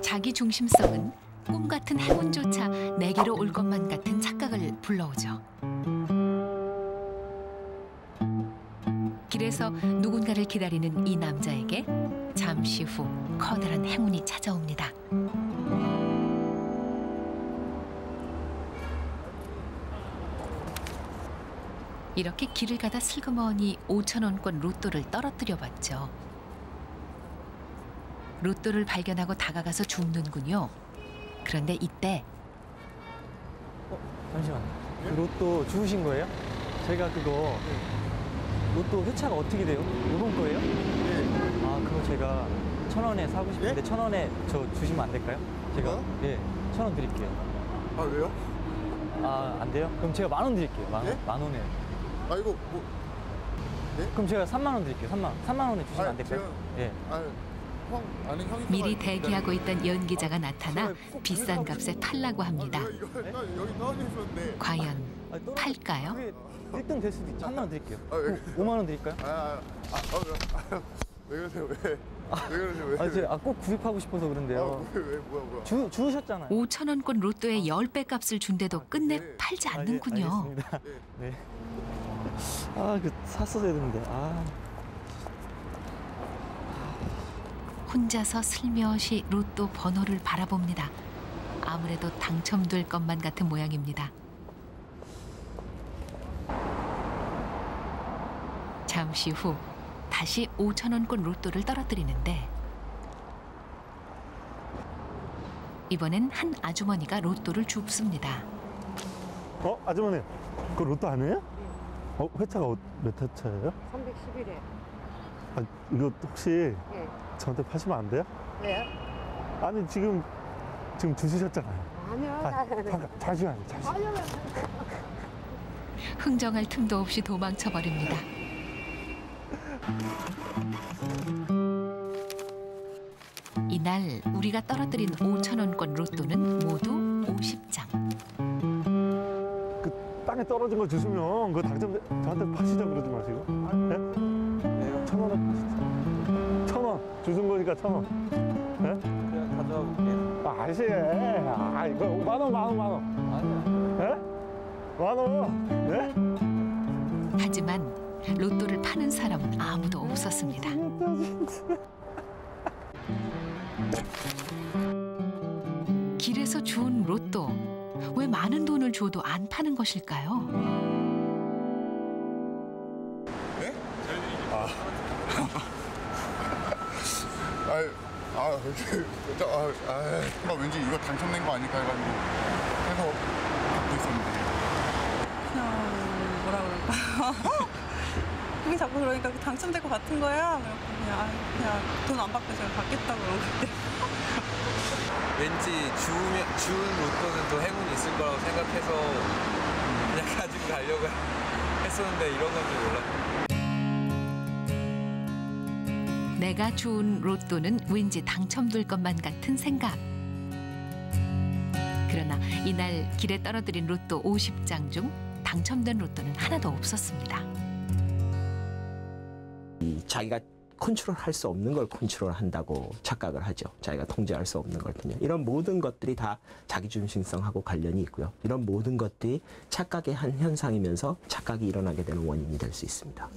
자기 중심성은 꿈 같은 행운조차 내게로 올 것만 같은 착각을 불러오죠. 길에서 누군가를 기다리는 이 남자에게 잠시 후 커다란 행운이 찾아옵니다. 이렇게 길을 가다 슬그머니 5,000원권 로또를 떨어뜨려 봤죠. 로또를 발견하고 다가가서 줍는군요. 그런데 이때 잠시만요. 그 로또 주우신 거예요? 제가 그거 로또 회차가 어떻게 돼요? 이번 거예요? 네. 아, 그거 제가 1,000원에 사고 싶은데 1,000원에 저 주시면 안 될까요? 제가 예, 1,000원 드릴게요. 아, 왜요? 아, 안 돼요? 그럼 제가 10,000원 드릴게요. 만 원. 예? 만 원에. 아, 이거 뭐? 네? 그럼 제가 3만 원 드릴게요. 3만 원. 3만 원에 주시면 안 될까요? 예. 아는 형이 미리 대기하고 있던 연기자가 나타나 비싼 값에 팔라고 합니다. 이거 여기 떨어져 있었는데. 과연 팔까요? 그게 1등 될 수도 있죠. 3만 원 드릴게요. 아, 왜? 5만 원 드릴까요? 왜 그러세요? 왜 그러세요? 왜? 제가 꼭 구입하고 싶어서 그런데요. 왜 뭐야? 주우셨잖아요. 5,000원권 로또의 10배 값을 준데도 끝내 팔지 않는군요. 알겠습니다. 네. 아, 샀어야 되는데. 혼자서 슬며시 로또 번호를 바라봅니다. 아무래도 당첨될 것만 같은 모양입니다. 잠시 후 다시 5,000원권 로또를 떨어뜨리는데 이번엔 한 아주머니가 로또를 줍습니다. 아주머니, 그 로또 아니에요? 회차가 몇 회차예요? 311회. 이거 혹시 예. 저한테 파시면 안 돼요? 왜요? 아니, 지금 주시셨잖아요. 아니요. 잠시만요. 흥정할 틈도 없이 도망쳐버립니다. 이날 우리가 떨어뜨린 5,000원권 로또는 모두 50장. 그 땅에 떨어진 거 주시면 그거 저한테 파시자 그러지 마시고. 네? 1,000원에 파시죠. 1,000원. 주신 거니까 1,000원. 네? 그냥 가져와 볼게요. 아저씨, 이거 만 원. 아니야. 네? 만 원. 네? 하지만 로또를 파는 사람은 아무도 없었습니다. 길에서 주운 로또, 왜 많은 돈을 줘도 안 파는 것일까요? 네? 나 왠지 이거 당첨된 거 아닐까 해가지고 해서 갖고 있었는데. 그냥 뭐라 그럴까? 형이 자꾸 그러니까 당첨될 것 같은 거야. 그냥 돈 안 받고 제가 받겠다고 그런 건데. 왠지 주운 로또는 또 행운이 있을 거라고 생각해서 그냥 가지고 가려고 했었는데 이런 건 줄 몰랐어요. 내가 주운 로또는 왠지 당첨될 것만 같은 생각. 그러나 이날 길에 떨어뜨린 로또 50장 중 당첨된 로또는 하나도 없었습니다. 자기가 컨트롤할 수 없는 걸 컨트롤한다고 착각을 하죠. 자기가 통제할 수 없는 것은요. 이런 모든 것들이 다 자기중심성하고 관련이 있고요. 이런 모든 것들이 착각의 한 현상이면서 착각이 일어나게 되는 원인이 될 수 있습니다.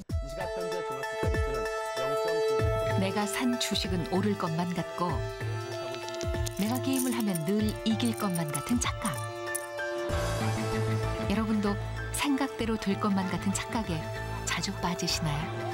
내가 산 주식은 오를 것만 같고 내가 게임을 하면 늘 이길 것만 같은 착각. 여러분도 생각대로 될 것만 같은 착각에 자주 빠지시나요?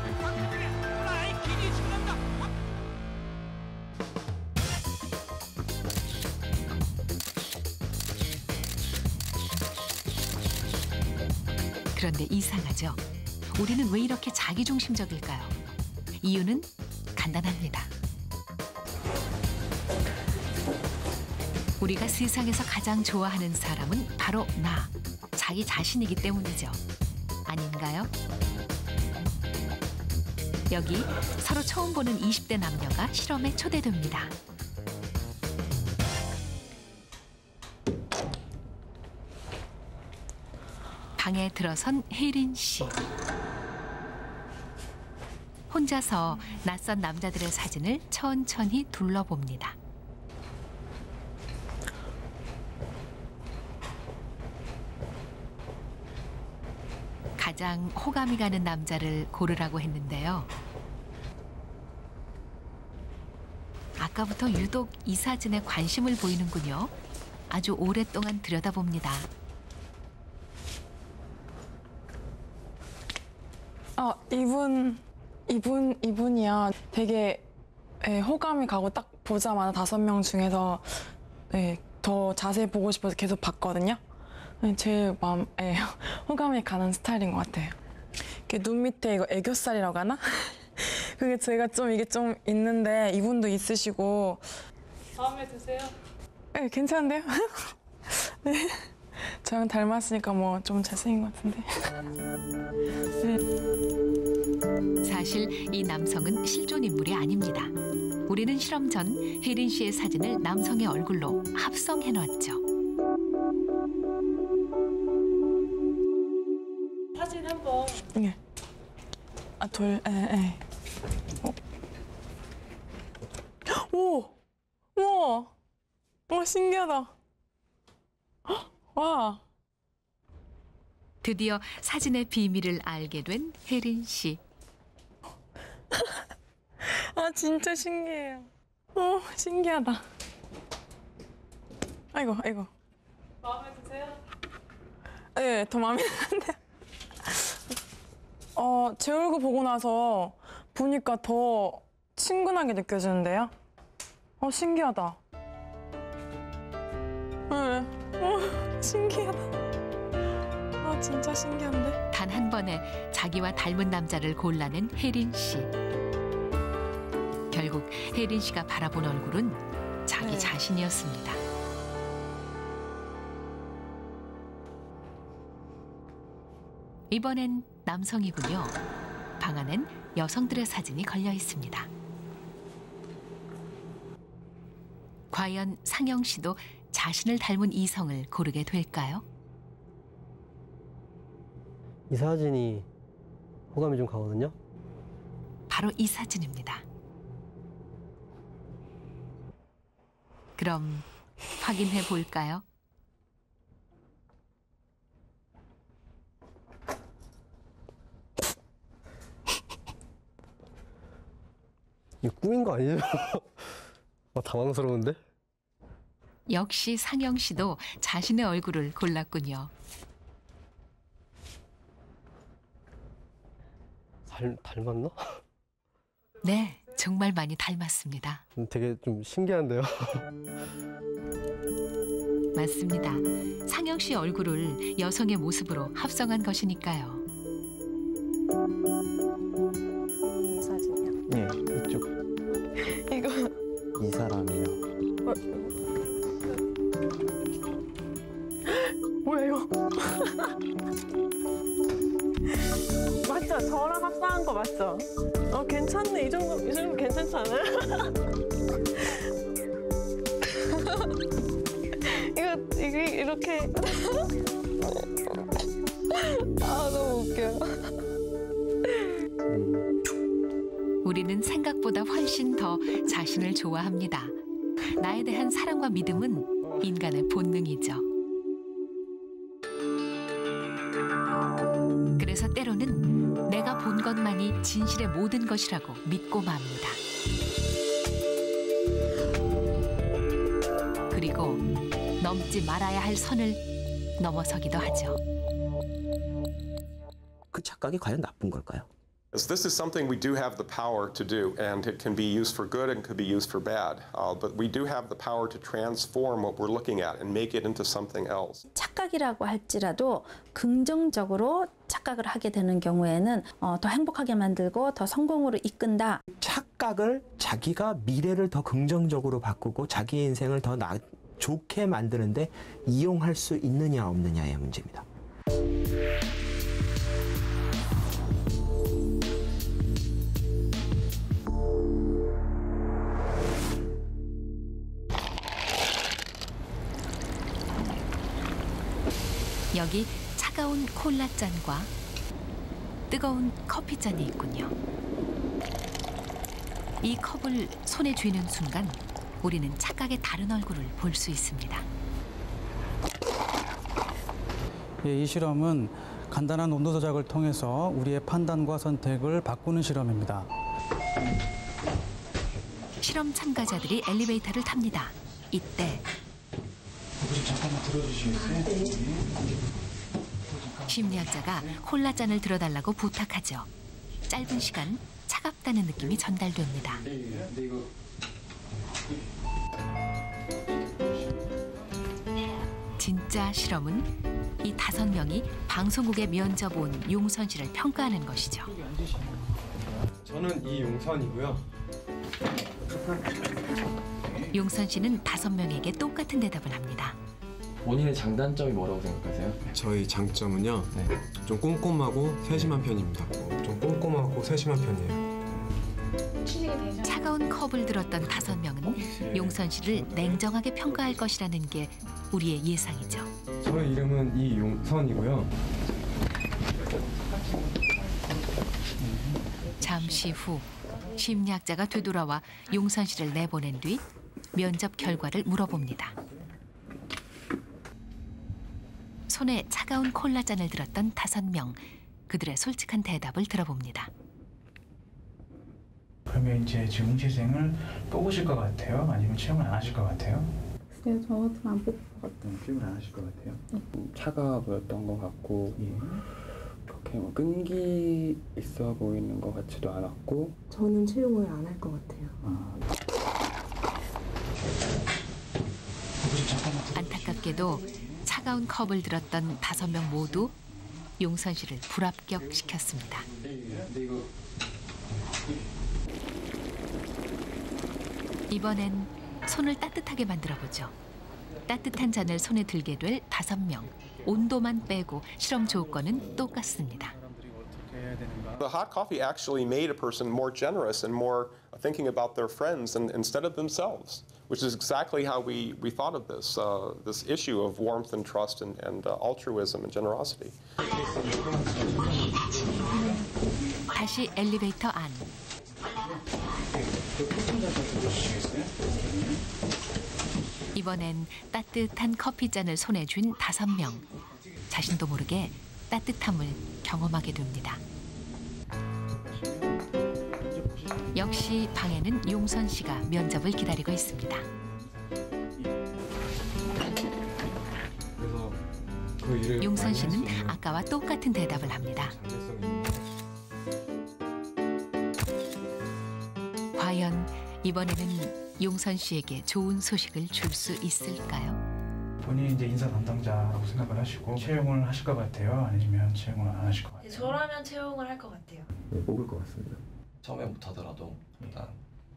그런데 이상하죠? 우리는 왜 이렇게 자기중심적일까요? 이유는 간단합니다. 우리가 세상에서 가장 좋아하는 사람은 바로 나, 자기 자신이기 때문이죠. 아닌가요? 여기 서로 처음 보는 20대 남녀가 실험에 초대됩니다. 방에 들어선 혜린 씨. 혼자서 낯선 남자들의 사진을 천천히 둘러봅니다. 가장 호감이 가는 남자를 고르라고 했는데요. 아까부터 유독 이 사진에 관심을 보이는군요. 아주 오랫동안 들여다봅니다. 이분이야. 되게 호감이 가고 딱 보자마자 5명 중에서 더 자세히 보고 싶어서 계속 봤거든요. 제일 마음에 호감이 가는 스타일인 것 같아요. 눈 밑에 이거 애교살이라고 하나? 그게 제가 이게 좀 있는데 이분도 있으시고. 마음에 드세요? 네, 괜찮은데요? 네. 저랑 닮았으니까 뭐 좀 잘생긴 것 같은데. 네. 사실 이 남성은 실존 인물이 아닙니다. 우리는 실험 전 혜린 씨의 사진을 남성의 얼굴로 합성해놨죠. 사진 한번. 네. 오! 우와! 와, 신기하다. 와. 드디어 사진의 비밀을 알게 된 혜린 씨. 진짜 신기해요. 신기하다. 아이고. 마음에 드세요? 네, 더 마음에 드는데. 제 얼굴 보고 나서 보니까 더 친근하게 느껴지는데요? 신기하다. 네. 신기하다. 진짜 신기한데? 단 한 번에 자기와 닮은 남자를 골라낸 혜린 씨. 결국 혜린 씨가 바라본 얼굴은 자기 자신이었습니다. 이번엔 남성이군요. 방 안엔 여성들의 사진이 걸려 있습니다. 과연 상영 씨도 자신을 닮은 이성을 고르게 될까요? 이 사진이 호감이 좀 가거든요. 바로 이 사진입니다. 그럼 확인해 볼까요? 이거 꾸민 거 아니에요? 당황스러운데? 역시 상영 씨도 자신의 얼굴을 골랐군요. 닮았나? 네, 정말 많이 닮았습니다. 되게 좀 신기한데요? 맞습니다. 상영 씨 얼굴을 여성의 모습으로 합성한 것이니까요. 이 사진이요? 네, 이쪽. 이거. 이 사람이요. 뭐야 이거? 맞죠? 저랑 합성한 거 맞죠? 괜찮네. 이 정도 괜찮지 않아요? 이게 이렇게. 너무 웃겨요. 우리는 생각보다 훨씬 더 자신을 좋아합니다. 나에 대한 사랑과 믿음은 인간의 본능이죠. 그래서 때로는 내가 본 것만이 진실의 모든 것이라고 믿고 맙니다. 그리고 넘지 말아야 할 선을 넘어서기도 하죠. 그 착각이 과연 나쁜 걸까요? This is something we do have the power to do, and it can be used for good and could be used for bad. But we do have the power to transform what we're looking at and make it into something else. 착각이라고 할지라도 긍정적으로 착각을 하게 되는 경우에는 더 행복하게 만들고 더 성공으로 이끈다. 착각을 자기가 미래를 더 긍정적으로 바꾸고 자기의 인생을 더 좋게 만드는데 이용할 수 있느냐 없느냐의 문제입니다. 여기 차가운 콜라잔과 뜨거운 커피잔이 있군요. 이 컵을 손에 쥐는 순간 우리는 착각의 다른 얼굴을 볼 수 있습니다. 이 실험은 간단한 온도 조작을 통해서 우리의 판단과 선택을 바꾸는 실험입니다. 실험 참가자들이 엘리베이터를 탑니다. 이때 잠깐만 들어주시겠어요? 심리학자가 콜라잔을 들어달라고 부탁하죠. 짧은 시간 차갑다는 느낌이 전달됩니다. 진짜 실험은 이 5명이 방송국에 면접 온 용선 씨를 평가하는 것이죠. 저는 이용선이고요. 용선 씨는 5명에게 똑같은 대답을 합니다. 본인의 장단점이 뭐라고 생각하세요? 저희 장점은요. 좀 꼼꼼하고 세심한 편입니다. 좀 꼼꼼하고 세심한 편이에요. 차가운 컵을 들었던 5명은 용선 씨를 냉정하게 평가할 것이라는 게 우리의 예상이죠. 저의 이름은 이용선이고요. 잠시 후 심리학자가 되돌아와 용선 씨를 내보낸 뒤 면접 결과를 물어봅니다. 손에 차가운 콜라잔을 들었던 5명, 그들의 솔직한 대답을 들어봅니다. 그러면 이제 지금 응시생을 뽑으실 것 같아요? 아니면 채용을 안 하실 것 같아요? 네, 저 같으면 안 뽑을 것 같아요. 채용을 안 하실 것 같아요? 차가워 보였던 것 같고 그렇게 뭐 끈기 있어 보이는 것 같지도 않았고 저는 채용을 안 할 것 같아요. 안타깝게도 차가운 컵을 들었던 5명 모두 용선 씨를 불합격시켰습니다. 이번엔 손을 따뜻하게 만들어보죠. 따뜻한 잔을 손에 들게 될 5명. 온도만 빼고 실험 조건은 똑같습니다. The hot coffee actually made a person more generous and more thinking about their friends instead of themselves, which is exactly how we thought of this issue of warmth and trust and altruism and generosity. 다시 엘리베이터 안. 이번엔 따뜻한 커피잔을 손에 쥔 5명. 자신도 모르게 따뜻함을 경험하게 됩니다. 역시 방에는 용선 씨가 면접을 기다리고 있습니다. 용선 씨는 아까와 똑같은 대답을 합니다. 과연 이번에는 용선 씨에게 좋은 소식을 줄 수 있을까요? 본인이 이제 인사 담당자라고 생각을 하시고 채용을 하실 것 같아요? 아니면 채용을 안 하실 것 같아요? 저라면 채용을 할 것 같아요. 네, 뽑을 것 같습니다. 처음에 못하더라도 일단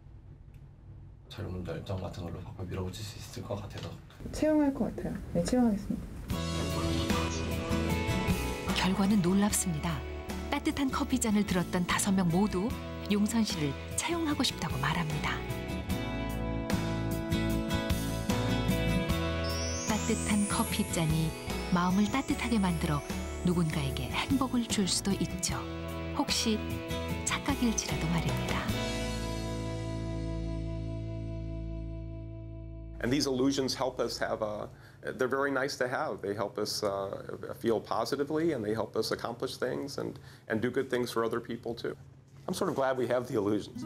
젊은 열정 같은 걸로 바꿔 밀어붙일 수 있을 것 같아서 채용할 것 같아요. 네, 채용하겠습니다. 결과는 놀랍습니다. 따뜻한 커피잔을 들었던 5명 모두 용선 씨를 채용하고 싶다고 말합니다. 따뜻한 커피잔이 마음을 따뜻하게 만들어 누군가에게 행복을 줄 수도 있죠. 혹시 착각일지라도 말입니다. And these illusions help us have they're very nice to have. They help us feel positively and they help us accomplish things and do good things for other people too. I'm sort of glad we have the illusions.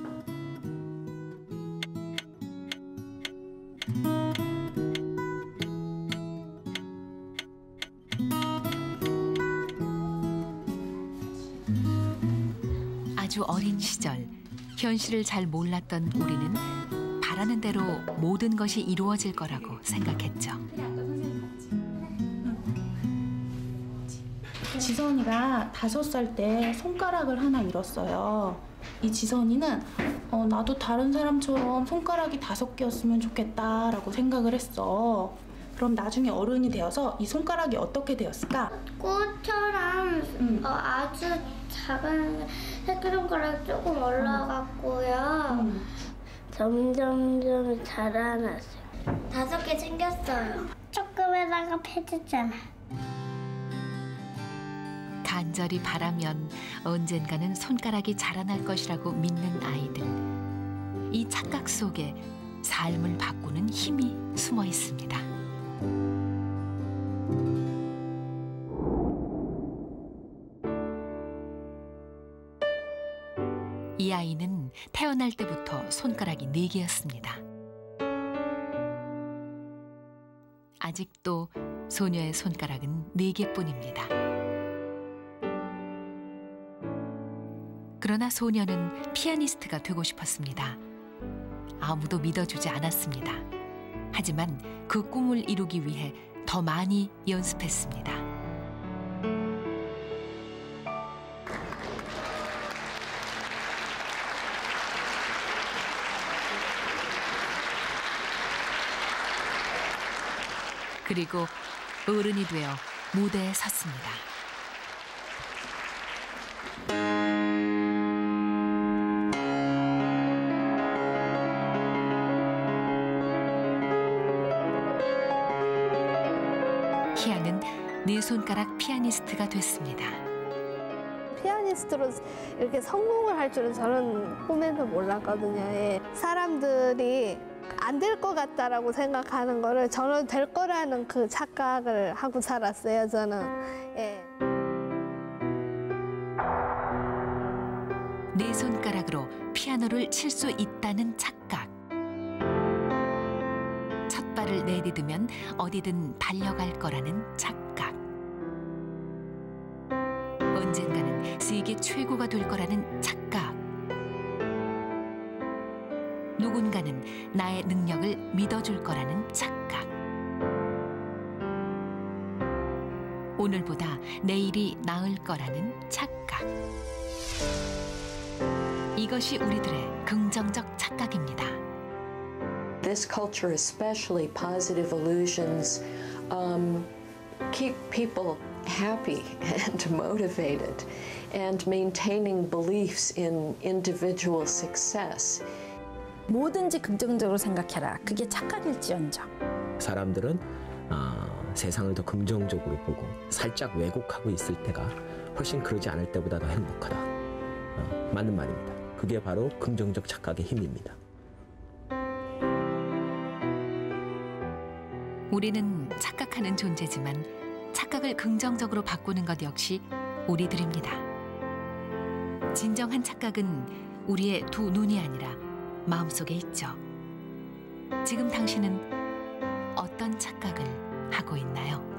아주 어린 시절 현실을 잘 몰랐던 우리는 바라는 대로 모든 것이 이루어질 거라고 생각했죠. 지선이가 5살 때 손가락을 하나 잃었어요. 이 지선이는 나도 다른 사람처럼 손가락이 5개였으면 좋겠다라고 생각을 했어. 그럼 나중에 어른이 되어서 이 손가락이 어떻게 되었을까? 꽃처럼 아주 작은 새끼손가락 조금 올라갔고요. 점점 자라났어요. 5개 생겼어요. 조금에다가 패졌잖아. 간절히 바라면 언젠가는 손가락이 자라날 것이라고 믿는 아이들. 이 착각 속에 삶을 바꾸는 힘이 숨어 있습니다. 이 아이는 태어날 때부터 손가락이 4개였습니다. 아직도 소녀의 손가락은 4개뿐입니다. 그러나 소녀는 피아니스트가 되고 싶었습니다. 아무도 믿어주지 않았습니다. 하지만 그 꿈을 이루기 위해 더 많이 연습했습니다. 그리고 어른이 되어 무대에 섰습니다. 희아는 4손가락 피아니스트가 됐습니다. 피아니스트로 이렇게 성공을 할 줄은 저는 꿈에도 몰랐거든요. 예. 사람들이 안 될 것 같다라고 생각하는 거를 저는 될 거라는 그 착각을 하고 살았어요, 저는. 예. 4손가락으로 피아노를 칠 수 있다는 착각. 첫 발을 내디디면 어디든 달려갈 거라는 착각. 언젠가는 세계 최고가 될 거라는 착각. 누군가는 나의 능력을 믿어줄 거라는 착각. 오늘보다 내일이 나을 거라는 착각. 이것이 우리들의 긍정적 착각입니다. This culture, especially positive illusions, keep people happy and motivated and maintaining beliefs in individual success. 뭐든지 긍정적으로 생각해라. 그게 착각일지언정. 사람들은 세상을 더 긍정적으로 보고 살짝 왜곡하고 있을 때가 훨씬 그러지 않을 때보다 더 행복하다. 맞는 말입니다. 그게 바로 긍정적 착각의 힘입니다. 우리는 착각하는 존재지만 착각을 긍정적으로 바꾸는 것 역시 우리들입니다. 진정한 착각은 우리의 두 눈이 아니라 마음속에 있죠. 지금 당신은 어떤 착각을 하고 있나요?